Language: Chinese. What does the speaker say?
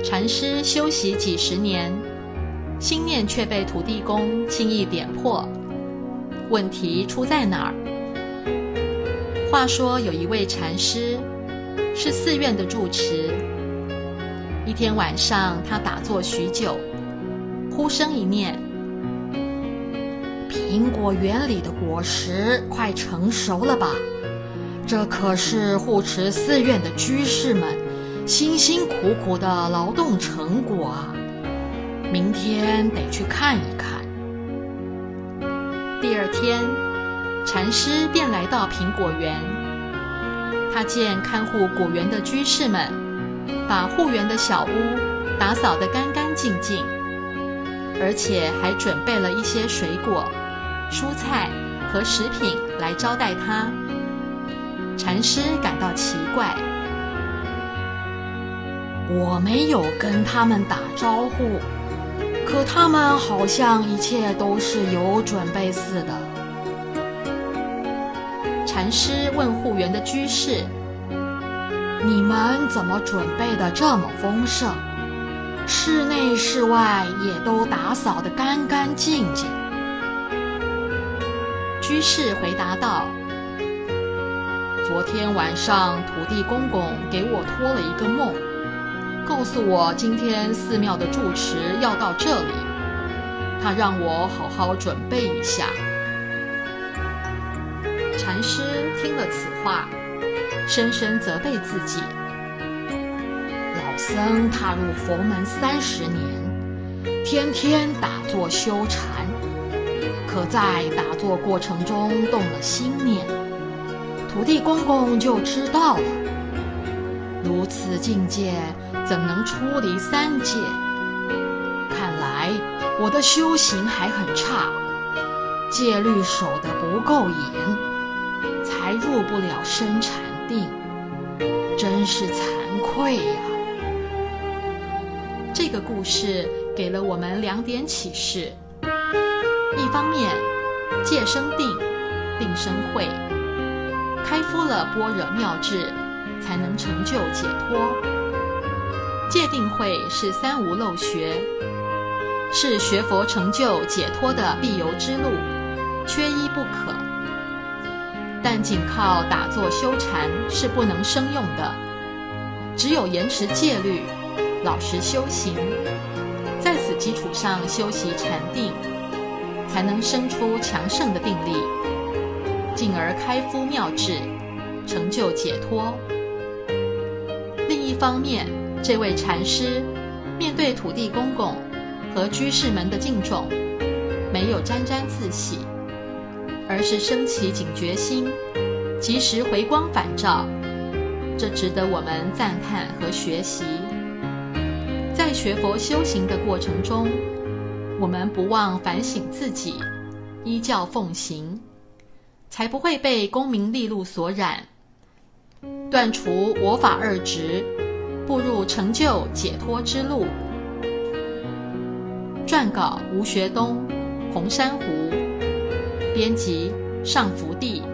禅师修习几十年，心念却被土地公轻易点破。问题出在哪儿？话说有一位禅师是寺院的住持，一天晚上他打坐许久，忽生一念： 苹果园里的果实快成熟了吧？这可是护持寺院的居士们辛辛苦苦的劳动成果啊！明天得去看一看。 第二天，禅师便来到苹果园。他见看护果园的居士们把护园的小屋打扫得干干净净，而且还准备了一些水果、蔬菜和食品来招待他。禅师感到奇怪， 我没有跟他们打招呼，可他们好像一切都是有准备似的。 禅师问护园的居士： 你们怎么准备的这么丰盛？室内室外也都打扫得干干净净。 居士回答道： 昨天晚上土地公公给我托了一个梦，告诉我今天寺庙的住持要到这里，他让我好好准备一下。 禅师听了此话，深深责备自己： 老僧踏入佛门30年，天天打坐修禅，可在打坐过程中动了心念，土地公公就知道了。如此境界，怎能出离3界？看来我的修行还很差，戒律守得不够严，才入不了深禅定，真是惭愧呀！ 这个故事给了我们2点启示：一方面，戒生定，定生慧，开敷了般若妙智，才能成就解脱。戒定慧是三无漏学，是学佛成就解脱的必由之路，缺一不可。但仅靠打坐修禅是不能生用的，只有严持戒律，老实修行，在此基础上修习禅定，才能生出强盛的定力，进而开敷妙智，成就解脱。另一方面，这位禅师面对土地公公和居士们的敬重，没有沾沾自喜，而是升起警觉心，及时回光返照，这值得我们赞叹和学习。在学佛修行的过程中，我们不忘反省自己，依教奉行，才不会被功名利禄所染，断除我法二执，步入成就解脱之路。撰稿吴学东，红珊瑚，编辑尚福地。